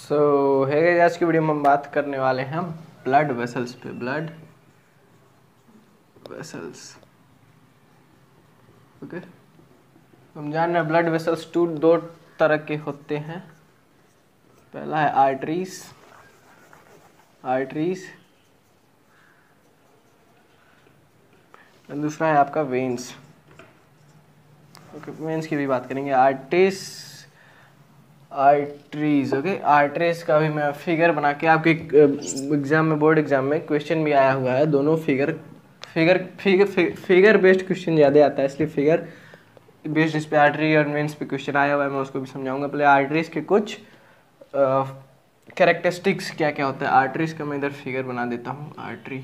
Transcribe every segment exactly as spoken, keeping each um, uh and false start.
सो है गाइस, आज की वीडियो में हम बात करने वाले हैं ब्लड वेसल्स पे। Blood vessels, okay. हम जान रहे हैं ब्लड वेसल्स टू दो तरह के होते हैं। पहला है आर्टरीज आर्टरीज और दूसरा है आपका वेन्स। ओके, वेन्स की भी बात करेंगे। आर्टरीज आर्टरीज ओके आर्टरीज का भी मैं फिगर बना के आपके एग्जाम में, बोर्ड एग्जाम में क्वेश्चन भी आया हुआ है। दोनों figure figure figure figure based question ज़्यादा आता है, इसलिए फिगर बेस्ड इस पे आर्टरी और वेन्स पे क्वेश्चन आया हुआ है, मैं उसको भी समझाऊंगा। पहले आर्टरीज के कुछ कैरेक्टरिस्टिक्स क्या क्या होता है आर्टरीज का। मैं इधर फिगर बना देता हूँ। आर्टरी,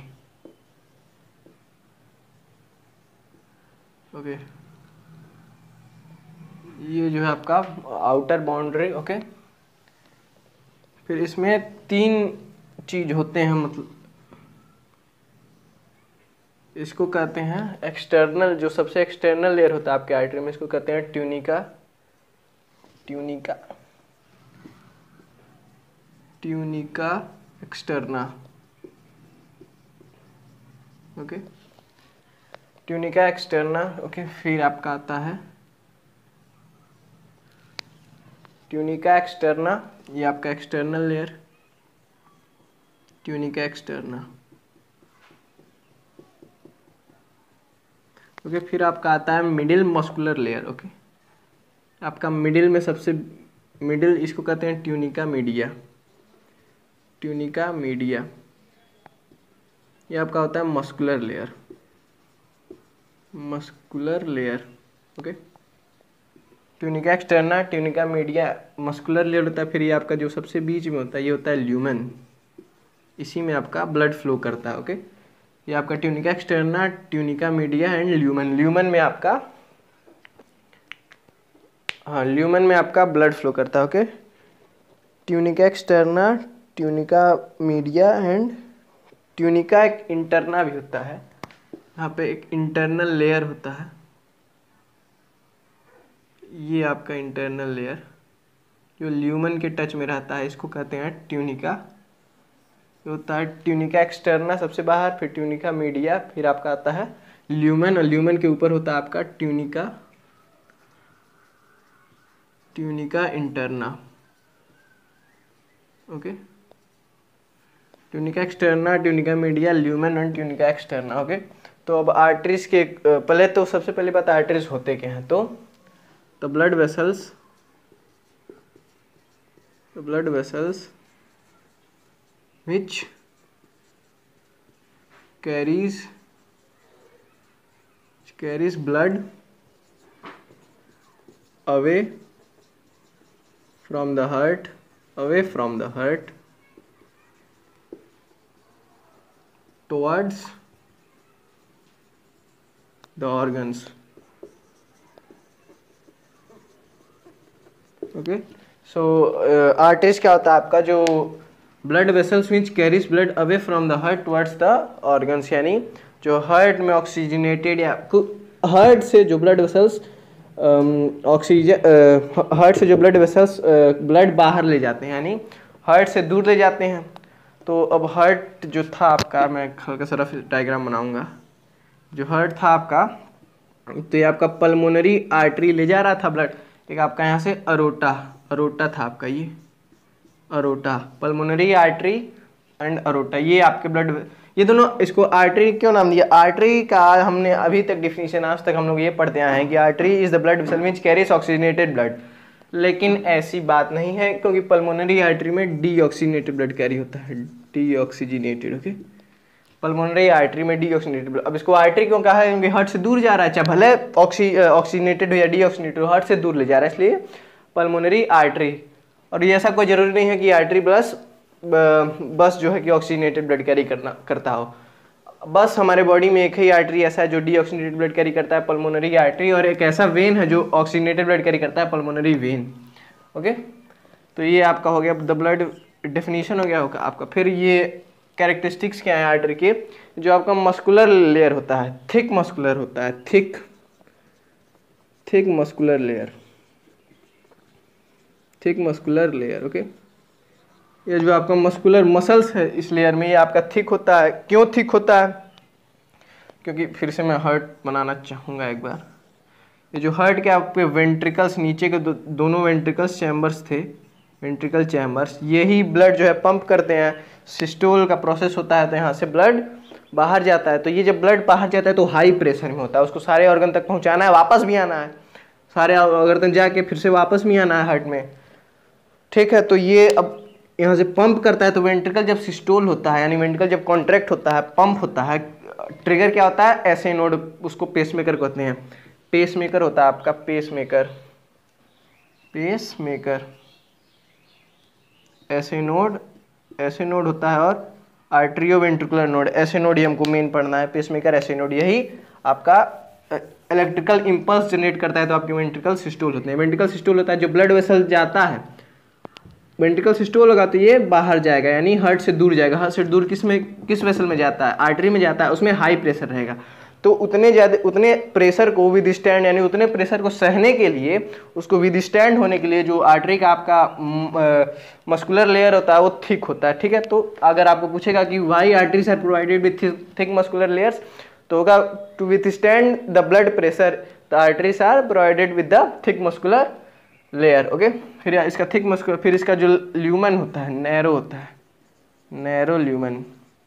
ओके, ये जो है आपका आउटर बाउंड्री, ओके। फिर इसमें तीन चीज होते हैं, मतलब इसको कहते हैं एक्सटर्नल, जो सबसे एक्सटर्नल लेयर होता है आपके आर्टरी में, इसको कहते हैं tunica tunica tunica externa, okay, tunica externa, okay. फिर आपका आता है ट्यूनिका एक्सटर्ना, ये आपका external layer, tunica externa, okay. फिर आपका आता है मिडिल मस्कुलर लेयर, ओके। आपका मिडिल में सबसे मिडिल, इसको कहते हैं ट्यूनिका मीडिया ट्यूनिका मीडिया ये आपका होता है muscular layer muscular layer, okay. Tunica externa, tunica media, muscular layer होता है। फिर ये आपका जो सबसे बीच में होता है, ये होता है ल्यूमेन, इसी में आपका ब्लड फ्लो करता है, ओके। ये आपका tunica externa, tunica media and lumen. Lumen में आपका हाँ ल्यूमेन में आपका ब्लड फ्लो करता है, okay. Tunica externa, tunica media and tunica एक इंटरना भी होता है। यहाँ पे एक इंटरनल लेयर होता है, ये आपका इंटरनल लेयर जो ल्यूमेन के टच में रहता है, इसको कहते हैं ट्यूनिका। ये होता है ट्यूनिका एक्सटर्ना सबसे बाहर, फिर ट्यूनिका मीडिया, फिर आपका आता है ल्यूमेन, और ल्यूमेन के ऊपर होता है आपका tunica tunica interna, okay. Tunica externa, tunica media, lumen और ट्यूनिका एक्सटर्ना, ओके। तो अब आर्टरीज के पहले तो सबसे पहली बात आर्टरीज होते क्या हैं। तो the blood vessels the blood vessels which carries carries blood away from the heart away from the heart towards the organs, okay. So arteries क्या होता है आपका, जो blood vessels which carries blood away from the heart towards the organs, यानी जो heart में oxygenated या heart से जो ब्लड वेसल्स ऑक्सीजन हार्ट से जो ब्लड वेसल्स ब्लड बाहर ले जाते हैं, यानी हार्ट से दूर ले जाते हैं। तो अब हार्ट जो था आपका, मैं हल्का सा रफ डायग्राम बनाऊंगा। जो हार्ट था आपका, तो ये आपका पल्मोनरी आर्टरी ले जा रहा था ब्लड। एक आपका यहाँ से अरोटा अरोटा था आपका, ये aorta, pulmonary artery and aorta, ये आपके ब्लड, ये दोनों, इसको आर्टरी क्यों नाम दिया। आर्टरी का हमने अभी तक डिफिनीशन, आज तक हम लोग ये पढ़ते आए हैं कि artery is the blood vessel which carries oxygenated blood, लेकिन ऐसी बात नहीं है, क्योंकि पल्मोनरी आर्टरी में डीऑक्सीजनेटेड ब्लड कैरी होता है, डीऑक्सीजनेटेड, ओके। पल्मोनरी आर्टरी में डीऑक्सीजनेटेड ब्लड। अब इसको आर्टरी क्यों कहा है, क्योंकि हार्ट से दूर जा रहा है, चाहे भले ऑक्सी ऑक्सीजनेटेड हो या डीऑक्सीजनेटेड हो, हार्ट से दूर ले जा रहा है, इसलिए पल्मोनरी आर्टरी। और ये ऐसा कोई जरूरी नहीं है कि आर्टरी बस बस जो है कि ऑक्सीजनेटेड ब्लड कैरी करना करता हो। बस हमारे बॉडी में एक ही आर्टरी ऐसा है जो डीऑक्सीजनेटेड ब्लड कैरी करता है, पल्मोनरी आर्टरी, और एक ऐसा वेन है जो ऑक्सीजनेटेड ब्लड कैरी करता है, पल्मोनरी वेन, ओके। तो ये आपका हो गया द ब्लड डेफिनेशन, हो गया होगा आपका। फिर ये कैरेक्टरिस्टिक्स क्या है आर्टरी के, जो आपका मस्कुलर लेयर होता है, थिक मस्कुलर होता है, thick thick muscular layer thick muscular layer, okay. ये जो आपका मस्कुलर मसल्स है इस लेयर में, ये आपका थिक होता है। क्यों थिक होता है? क्योंकि फिर से मैं हार्ट बनाना चाहूँगा एक बार। ये जो हार्ट के आपके वेंट्रिकल्स, नीचे के दो, दोनों वेंट्रिकल्स चैम्बर्स थे, वेंट्रिकल चैम्बर्स, यही ब्लड जो है पंप करते हैं। सिस्टोल का प्रोसेस होता है तो यहाँ से ब्लड बाहर जाता है। तो ये जब ब्लड बाहर जाता है तो हाई प्रेशर में होता है, उसको सारे ऑर्गन तक पहुँचाना है, वापस भी आना है, सारे ऑर्गन तक जाके फिर से वापस भी आना है हार्ट में, ठीक है। तो ये अब यहाँ से पंप करता है। तो वेंट्रिकल जब सिस्टोल होता है, यानी वेंट्रिकल जब कॉन्ट्रैक्ट होता है, पंप होता है, ट्रिगर क्या होता है? ऐसे नोड, उसको पेसमेकर कहते हैं। पेसमेकर होता है आपका, pacemaker, pacemaker SA node, SA node होता है, और atrioventricular node, SA node ही हमको मेन पढ़ना है। पेसमेकर ऐसे नोड, यही आपका इलेक्ट्रिकल इंपल्स जनरेट करता है। तो आपके वेंट्रिकल सिस्टोल होते हैं। वेंट्रिकल सिस्टोल होता है जो ब्लड वेसल जाता है, वेंट्रिकल सिस्टोल होगा तो ये बाहर जाएगा, यानी हार्ट से दूर जाएगा। हार्ट से दूर किस में, किस वेसल में जाता है? आर्टरी में जाता है, उसमें हाई प्रेशर रहेगा। तो उतने ज़्यादा, उतने प्रेशर को विदस्टैंड, यानी उतने प्रेशर को सहने के लिए, उसको विदस्टैंड होने के लिए जो आर्टरी का आपका मस्कुलर लेयर होता है वो थिक होता है, ठीक है। तो अगर आपको पूछेगा कि why arteries are provided with thick muscular layers, तो होगा to withstand the blood pressure the arteries are provided with the thick muscular layer, okay. फिर इसका थिक मस्कुलर, फिर इसका जो ल्यूमन होता है नैरो होता है, नैरो ल्यूमन।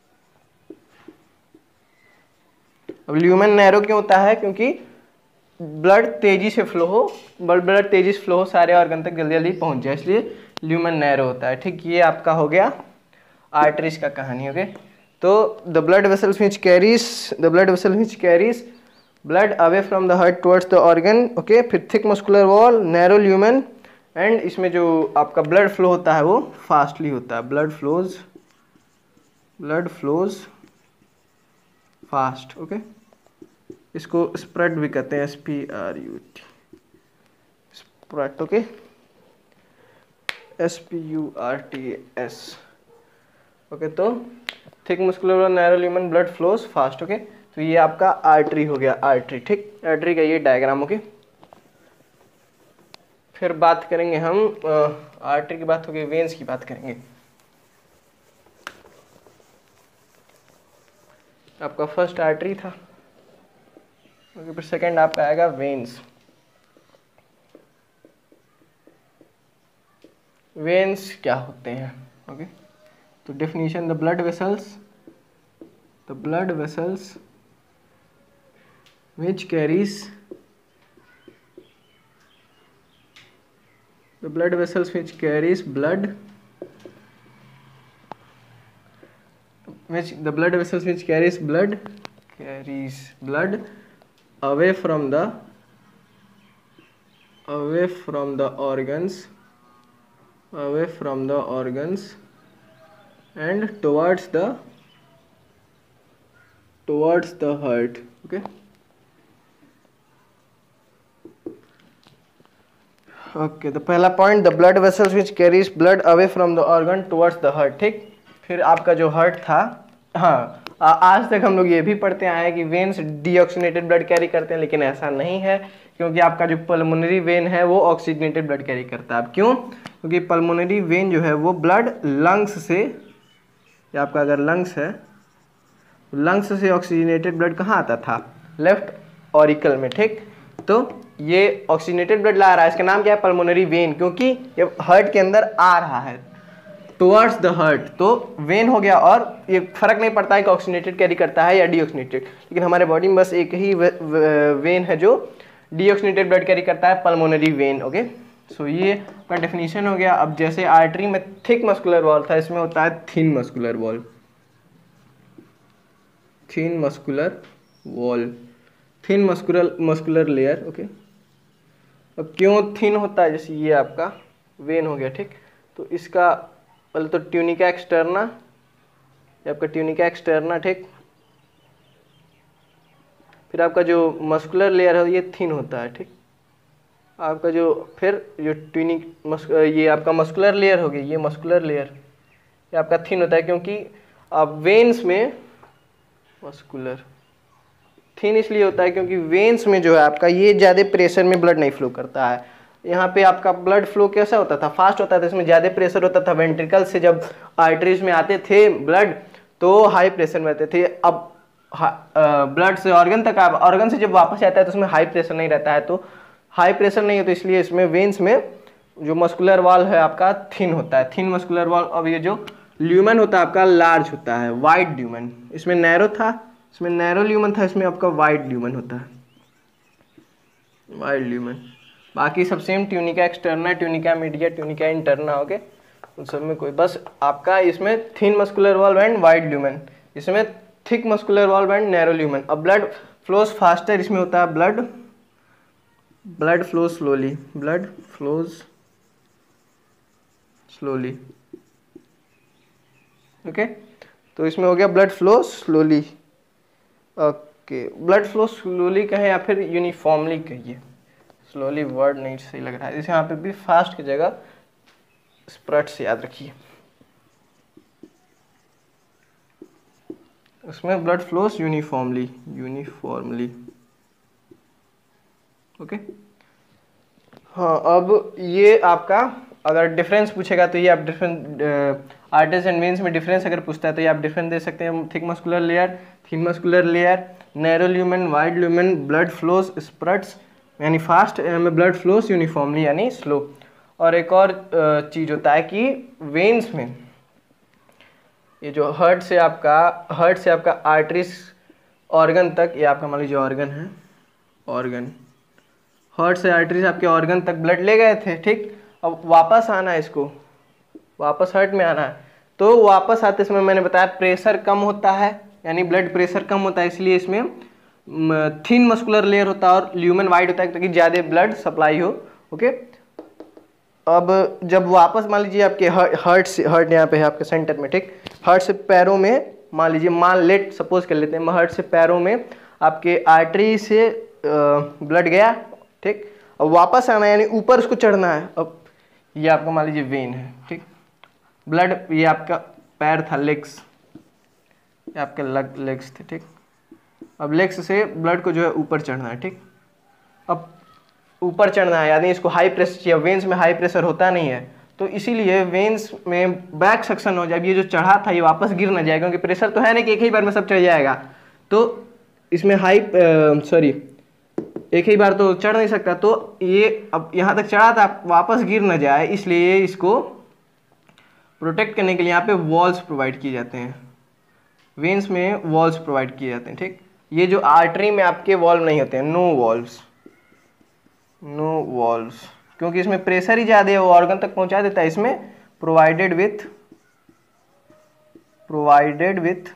अब ल्यूमन नैरो क्यों होता है? क्योंकि ब्लड तेजी से फ्लो हो, ब्लड ब्लड तेजी से फ्लो हो, सारे ऑर्गन तक जल्दी जल्दी पहुंच जाए, इसलिए ल्यूमन नैरो होता है, ठीक। ये आपका हो गया आर्टरीज का कहानी, ओके। तो the blood vessels which carries the blood vessel which carries blood away from the heart towards the organ, okay. फिर thick muscular wall, narrow lumen, and इसमें जो आपका ब्लड फ्लो होता है वो फास्टली होता है। Blood flows blood flows fast, okay. इसको स्प्रेड भी कहते हैं, S P R U T, spread, okay, S P U R T S, okay. तो thick muscular narrow lumen, blood flows fast, okay. तो ये आपका आर्टरी हो गया, आर्टरी, ठीक। आर्टरी का ये डायग्राम, ओके। फिर बात करेंगे हम आर्टरी की बात हो गई, वेन्स की बात करेंगे। आपका फर्स्ट आर्टरी था, ओके। फिर सेकंड आपका आएगा वेन्स। वेन्स क्या होते हैं, ओके। तो definition, the blood vessels the blood vessels which carries the blood vessels which carries blood which the blood vessels which carries blood carries blood away from the away from the organs away from the organs and towards the towards the heart, okay। Okay, तो पहला point, the blood vessels which carries blood away from the organ towards the heart, ठीक। फिर आपका जो heart था, हाँ, आ, आज तक हम लोग ये भी पढ़ते आए हैं कि वेन्स डीऑक्सीजनेटेड ब्लड कैरी करते हैं, लेकिन ऐसा नहीं है, क्योंकि आपका जो पल्मोनरी वेन है वो ऑक्सीजनेटेड ब्लड कैरी करता है। अब क्यों? क्योंकि पल्मोनरी वेन जो है वो ब्लड लंग्स से, या आपका अगर लंग्स है, लंग्स से ऑक्सीजनेटेड ब्लड कहाँ आता था? लेफ्ट ऑरिकल में, ठीक। तो ये ऑक्सीजनेटेड ब्लड ला रहा है, इसका नाम क्या है? पल्मोनरी वेन, क्योंकि ये हार्ट के अंदर आ रहा है टुवर्ड्स द हार्ट, तो वेन हो गया। और ये फर्क नहीं पड़ता है कि ऑक्सीजनेटेड कैरी करता है या डीऑक्सीजनेटेड, लेकिन हमारे बॉडी में बस एक ही वे, वे, वेन है जो डीऑक्सीजनेटेड ब्लड कैरी करता है, पल्मोनरी वेन, ओके। सो ये का डेफिनेशन हो गया। अब जैसे आर्टरी में थिक मस्कुलर वॉल था, इसमें होता है thin muscular wall, thin muscular wall, thin muscular muscular layer, okay. अब क्यों थिन होता है? जैसे ये आपका वेन हो गया, ठीक। तो इसका पहले तो ट्यूनिका एक्सटर्ना, ये आपका ट्यूनिका एक्सटर्ना, ठीक। फिर आपका जो मस्कुलर लेयर है ये थिन होता है, ठीक। आपका जो फिर जो ट्यूनिक मस्क ये आपका मस्कुलर लेयर हो गया, ये मस्कुलर लेयर ये आपका थिन होता है, क्योंकि आप वेन्स में मस्कुलर थिन इसलिए होता है क्योंकि वेन्स में जो है आपका ये ज़्यादा प्रेशर में ब्लड नहीं फ्लो करता है। यहाँ पे आपका ब्लड फ्लो कैसा होता था, फास्ट होता था, इसमें ज़्यादा प्रेशर होता था। वेंट्रिकल से जब आर्टरीज में आते थे ब्लड तो हाई प्रेशर में आते थे। अब ब्लड से ऑर्गन तक, ऑर्गन से जब वापस आता है तो उसमें हाई प्रेशर नहीं रहता है, तो हाई प्रेशर नहीं है, तो इसलिए इसमें वेन्स में जो मस्कुलर वॉल है आपका थिन होता है, थिन मस्कुलर वॉल। अब ये जो ल्यूमन होता है आपका लार्ज होता है, वाइड ल्यूमन। इसमें नैरो था, इसमें नैरो ल्यूमन था, इसमें आपका वाइड ल्यूमन होता है, वाइड ल्यूमन। बाकी सब same, tunica externa, tunica media, tunica interna हो गए, उन सब में कोई, बस आपका इसमें thin muscular valve and wide lumen, इसमें thick muscular valve and narrow lumen. अब ब्लड फ्लोज फास्टर, इसमें होता है blood blood flows slowly, blood flows slowly, okay. तो इसमें हो गया blood flow slowly, okay. Blood flow slowly कहें या फिर यूनिफॉर्मली कहिए, स्लोली वर्ड नहीं सही लग रहा है, इसे यहाँ पे भी फास्ट की जगह स्प्रट से याद रखिए। उसमें blood flows uniformly, uniformly, okay. हाँ, अब ये आपका अगर डिफरेंस पूछेगा तो ये आप डिफरेंट आर्टरीज एंड वेन्स में डिफरेंस अगर पूछता है तो ये आप डिफरेंस दे सकते हैं। Thick muscular layer, thin muscular layer, narrow lumen, wide lumen, blood flows spurts यानी फास्ट, में ब्लड फ्लोस यूनिफॉर्मली यानी स्लो। और एक और चीज़ होता है कि वेन्स में ये जो हार्ट से आपका हार्ट से आपका आर्टरीज ऑर्गन तक, ये आपका मान लीजिए ऑर्गन है, ऑर्गन हार्ट से आर्टरीज आपके ऑर्गन तक ब्लड ले गए थे, ठीक। अब वापस आना है, इसको वापस हार्ट में आना है, तो वापस आते समय मैंने बताया प्रेशर कम होता है, यानी ब्लड प्रेशर कम होता है, इसलिए इसमें थिन मस्कुलर लेयर होता है और ल्यूमन वाइड होता है ताकि ज़्यादा ब्लड सप्लाई हो, ओके। अब जब वापस मान लीजिए आपके हार्ट से, हार्ट यहाँ पे है आपके सेंटर में, ठीक, हार्ट से पैरों में मान लीजिए, मान लेट सपोज कर लेते हैं, हार्ट से पैरों में आपके आर्टरी से ब्लड गया, ठीक। अब वापस आना यानी ऊपर उसको चढ़ना है। अब ये आपका मान लीजिए वेन है, ठीक, ब्लड, ये आपका पैर था, लेग्स, ये आपके लग लेग्स थे, ठीक। अब लेग्स से ब्लड को जो है ऊपर चढ़ना है, ठीक। अब ऊपर चढ़ना है यानी इसको हाई प्रेशर चाहिए, वेन्स में हाई प्रेशर होता नहीं है, तो इसीलिए वेन्स में बैक सक्शन हो जाए, ये जो चढ़ा था ये वापस गिर ना जाए, क्योंकि प्रेशर तो है नहीं कि एक ही बार में सब चढ़ जाएगा, तो इसमें हाई सॉरी एक ही बार तो चढ़ नहीं सकता, तो ये अब यहाँ तक चढ़ा था, वापस गिर ना जाए, इसलिए इसको प्रोटेक्ट करने के लिए यहाँ पे वॉल्स प्रोवाइड किए जाते हैं, वेन्स में वॉल्स प्रोवाइड किए जाते हैं, ठीक। ये जो आर्टरी में आपके वॉल्व नहीं होते हैं, नो वॉल्व्स, नो वॉल्व्स, क्योंकि इसमें प्रेशर ही ज़्यादा है, वो ऑर्गन तक पहुंचा देता है। इसमें provided with provided with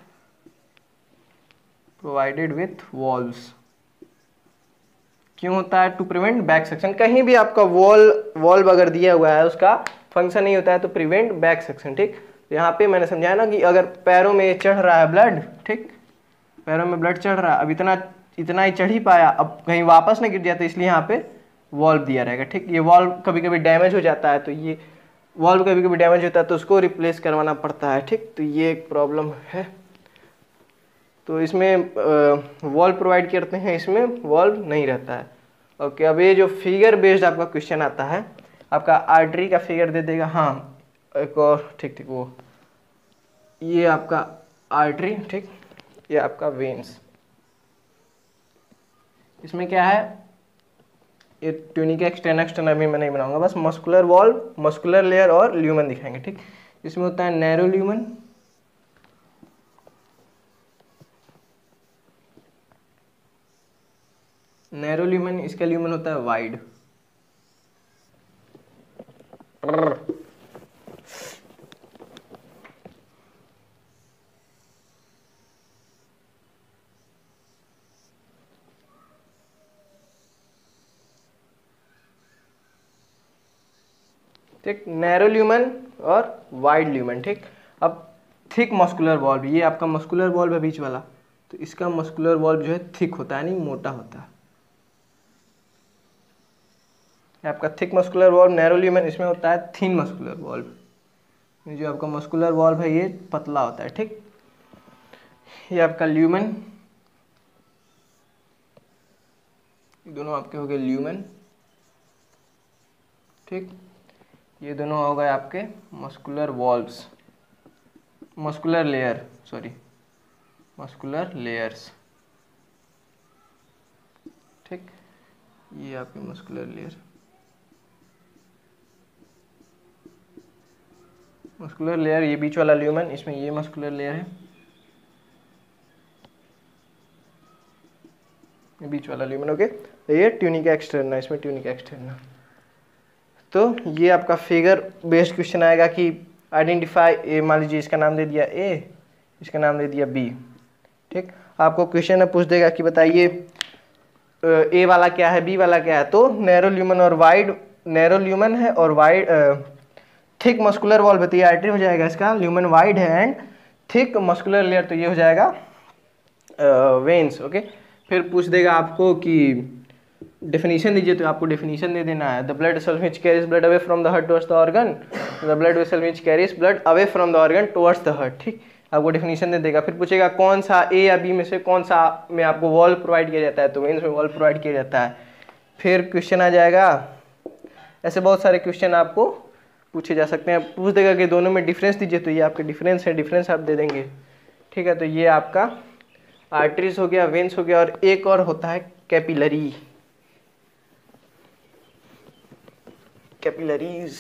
provided with valves, क्यों होता है? To prevent back section. कहीं भी आपका वॉल वॉल्व अगर दिया हुआ है उसका फंक्शन नहीं होता है तो प्रिवेंट बैक सेक्शन, ठीक। तो यहाँ पे मैंने समझाया ना कि अगर पैरों में चढ़ रहा है ब्लड, ठीक, पैरों में ब्लड चढ़ रहा है, अब इतना इतना ही चढ़ ही पाया, अब कहीं वापस नहीं गिर जाता, इसलिए यहाँ पे वॉल्व दिया रहेगा, ठीक। ये वॉल्व कभी कभी डैमेज हो जाता है, तो ये वॉल्व कभी कभी डैमेज होता है तो उसको रिप्लेस करवाना पड़ता है, ठीक। तो ये एक प्रॉब्लम है, तो इसमें वॉल्व प्रोवाइड करते हैं, इसमें वॉल्व नहीं रहता है, ओके। अब ये जो फिगर बेस्ड आपका क्वेश्चन आता है, आपका आर्टरी का फिगर दे देगा, हाँ एक और, ठीक ठीक, वो ये आपका आर्टरी, ठीक, ये आपका वेन्स। इसमें क्या है, ये ट्यूनिका एक्सटर्ना एक्सटर्ना भी मैं नहीं बनाऊंगा, बस मस्कुलर वॉल्व, मस्कुलर लेयर और ल्यूमन दिखाएंगे, ठीक। इसमें होता है नैरो ल्यूमन, नैरो ल्यूमन, इसका ल्यूमन होता है वाइड। ठीक, नैरो ल्यूमन और वाइड ल्यूमन, ठीक। अब थिक मस्कुलर वॉल्व, ये आपका मस्कुलर वॉल्व है बीच वाला, तो इसका मस्कुलर वॉल्व जो है थिक होता है, नहीं मोटा होता है। आपका thick muscular valve narrow lumen, इसमें होता है थिन मस्कुलर वॉल्व। ये जो आपका मस्कुलर वॉल्व है ये पतला होता है, ठीक। ये आपका ल्यूमन, दोनों आपके हो गए ल्यूमन, ठीक, ये दोनों हो गए आपके muscular valves, muscular layer, sorry muscular layers. ठीक, ये आपके मस्कुलर लेयर, मस्कुलर लेयर, ये बीच वाला ल्यूमन, इसमें ये मस्कुलर लेयर है, ये बीच वाला ल्यूमन। ओके, तो ये ट्यूनिका एक्सटर्ना, इसमें ट्यूनिका एक्सटर्ना। तो ये आपका फिगर बेस्ड क्वेश्चन आएगा कि आइडेंटिफाई ए, मान लीजिए इसका नाम दे दिया ए, इसका नाम दे दिया बी। ठीक, आपको क्वेश्चन में पूछ देगा कि बताइए ए वाला क्या है, बी वाला क्या है। तो नैरो ल्यूमन और वाइड, नैरो ल्यूमन है और वाइड थिक मस्कुलर वॉल बताइए, आर्टरी हो जाएगा इसका, ल्यूमन वाइड है एंड थिक मस्कुलर लेयर, तो ये हो जाएगा वेन्स। ओके, फिर पूछ देगा आपको कि डेफिनेशन दीजिए, तो आपको डेफिनेशन दे देना है। The blood vessel which carries blood away from the heart towards the organ, the blood vessel which carries blood away from the organ towards the heart. ठीक, आपको डेफिनेशन दे देगा। फिर पूछेगा कौन सा ए या बी में से कौन सा में आपको वॉल प्रोवाइड किया जाता है, तो वेन्स में वॉल प्रोवाइड किया जाता है। फिर क्वेश्चन आ जाएगा, ऐसे बहुत सारे क्वेश्चन आपको पूछे जा सकते हैं। पूछ देगा कि दोनों में डिफरेंस दीजिए, तो ये आपके डिफरेंस है, डिफरेंस आप दे देंगे। ठीक है, तो ये आपका आर्टरीज हो गया, वेन्स हो गया, और एक और होता है कैपिलरी, कैपिलरीज।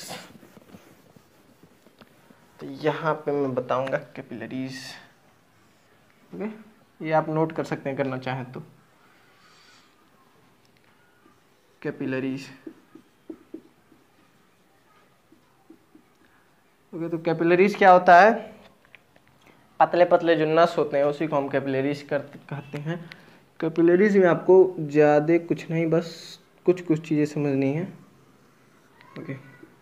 तो यहाँ पे मैं बताऊंगा कैपिलरीज। ओके, ये आप नोट कर सकते हैं करना चाहें तो, कैपिलरीज। ओके, तो कैपिलरीज क्या होता है, पतले पतले जो नस होते हैं उसी को हम कैपिलरीज कहते हैं। कैपिलरीज में आपको ज़्यादा कुछ नहीं, बस कुछ कुछ चीज़ें समझनी है। ओके,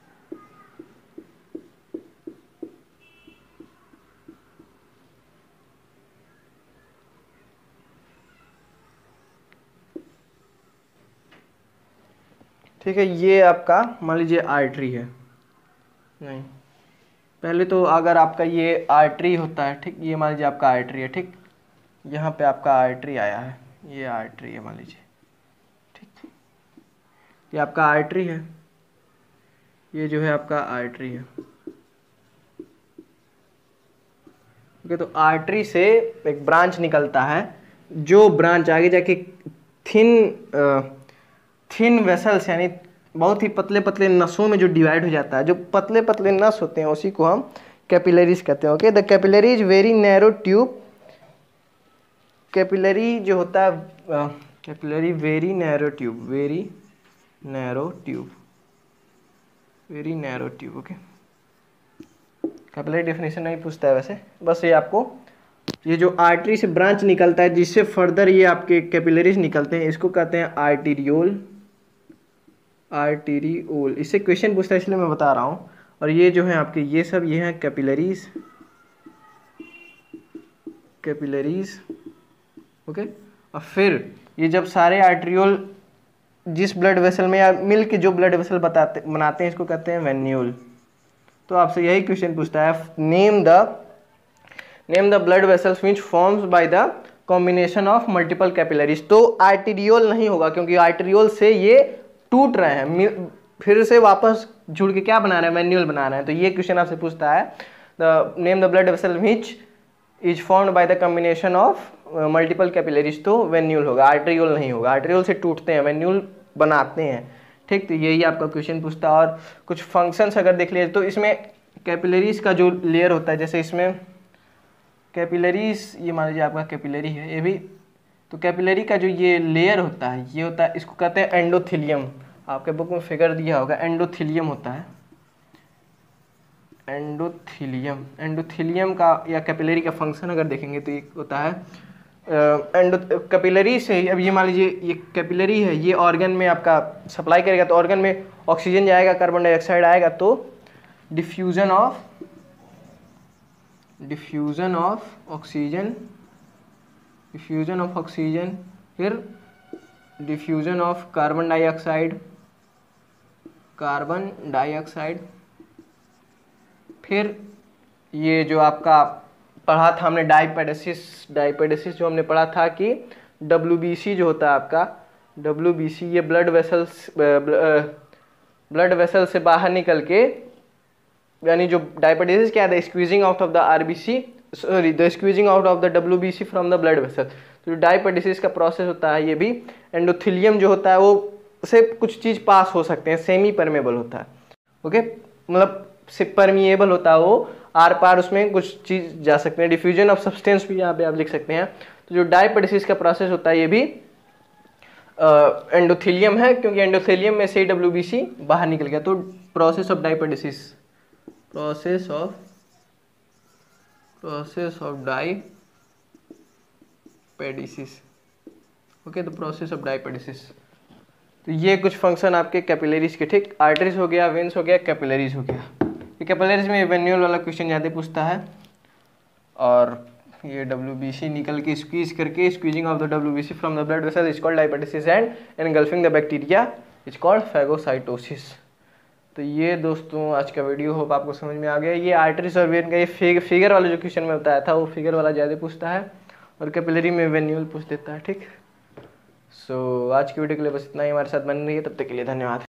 ठीक है, ये आपका मान लीजिए आर्टरी है, नहीं पहले तो अगर आपका ये आर्टरी होता है, ठीक, ये मान लीजिए आपका आर्टरी है। ठीक, यहाँ पे आपका आर्टरी आया है, ये आर्टरी है मान लीजिए। ठीक, ये आपका आर्टरी है, ये जो है आपका आर्टरी है। ओके, तो आर्टरी से एक ब्रांच निकलता है, जो ब्रांच आगे जाके थिन थिन वेसल्स यानी बहुत ही पतले पतले नसों में जो डिवाइड हो जाता है, जो पतले पतले नस होते हैं उसी को हम कैपिलरीज कहते हैं। Okay, the capillary is very narrow tube, capillary जो होता है, capillary very narrow tube, very narrow tube, very narrow tube. Okay, capillary definition नहीं पूछता है वैसे, बस ये आपको, ये जो आर्टरी से ब्रांच निकलता है जिससे फर्दर ये आपके कैपिलरीज निकलते हैं, इसको कहते हैं आर्टीरियोल, आर्टीरियोल। इससे क्वेश्चन पूछता है इसलिए मैं बता रहा हूँ। और ये जो है आपके, ये सब ये हैं कैपिलरीज, कैपिलरीज। ओके, और फिर ये जब सारे आर्टरियोल जिस ब्लड वेसल में या मिल के जो ब्लड वेसल बताते बनाते हैं, इसको कहते हैं वेन्यूल। तो आपसे यही क्वेश्चन पूछता है, name the name the blood vessels which forms by the combination of multiple capillaries. तो आर्टीरियोल नहीं होगा, क्योंकि आर्टीरियोल से ये टूट रहे हैं, फिर से वापस जुड़ के क्या बना रहे हैं, वेन्यूल बना रहे हैं। तो ये क्वेश्चन आपसे पूछता है, the name the blood vessel which is formed by the combination of multiple capillaries, तो वेन्यूल होगा, आर्टीरियोल नहीं होगा। आर्टीरियोल से टूटते हैं, वेन्यूल बनाते हैं। ठीक, तो यही आपका क्वेश्चन पूछता है। और कुछ फंक्शंस अगर देख लीजिए तो इसमें कैपिलरीज का जो लेयर होता है, जैसे इसमें कैपिलरीज, ये मान लीजिए आपका कैपिलरी है ये भी, तो कैपिलरी का जो ये लेयर होता है, ये होता है, इसको कहते हैं एंडोथेलियम। आपके बुक में फिगर दिया होगा, एंडोथेलियम होता है, एंडोथेलियम। एंडोथेलियम का या कैपिलरी का फंक्शन अगर देखेंगे तो एक होता है एंडो कैपिलरी से, अब ये मान लीजिए ये कैपिलरी है, ये ऑर्गन में आपका सप्लाई करेगा, तो ऑर्गन में ऑक्सीजन जाएगा, कार्बन डाइऑक्साइड आएगा, तो diffusion of diffusion of oxygen diffusion of oxygen फिर diffusion of carbon dioxide carbon dioxide फिर ये जो आपका पढ़ा था हमने डाइपेडेसिस डाइपेडेसिस जो हमने पढ़ा था कि डब्ल्यू बी सी जो होता है आपका, डब्ल्यू बी सी ये ब्लड वेसल्स ब्लड वेसल से बाहर निकल के, यानी जो डायपेटिस क्या है, the squeezing out of the RBC, sorry the squeezing out of the WBC from the blood vessel. तो जो डायपेटिस का प्रोसेस होता है ये भी एंडोथेलियम जो होता है वो से कुछ चीज़ पास हो सकते हैं, सेमी परमेबल होता है। ओके, मतलब से परमिएबल होता है वो, आर पार उसमें कुछ चीज़ जा सकते हैं। डिफ्यूजन ऑफ सब्सटेंस भी यहाँ पे आप लिख सकते हैं। तो जो डायपेटिस का प्रोसेस होता है ये भी एंडोथेलियम है, क्योंकि एंडोथेलियम में से डब्ल्यूबीसी बाहर निकल गया। तो process of diapedesis, process of process of diapedesis. Okay, तो प्रोसेस ऑफ डायपेटिस। तो ये कुछ फंक्शन आपके कैपिलरीज के, ठीक, आर्टरीज हो गया, वेन्स हो गया, कैपिलरीज हो गया। ये कैपिलरीज में वेन्यूल वाला क्वेश्चन ज़्यादा पूछता है। और ये डब्ल्यूबीसी निकल के स्क्वीज करके, squeezing of the WBC from the blood vessel is called diapedesis and engulfing the bacteria is called phagocytosis. तो ये दोस्तों आज का वीडियो, होप आपको समझ में आ गया। ये आर्टरीज और वेन का ये फिग, फिगर वाला जो क्वेश्चन में बताया था वो फिगर वाला ज़्यादा पूछता है, और कैपिलरी में वेन्यूल पूछ देता है, ठीक। सो so, आज की वीडियो के लिए बस इतना ही। हमारे साथ बन रही है, तब तक के लिए धन्यवाद।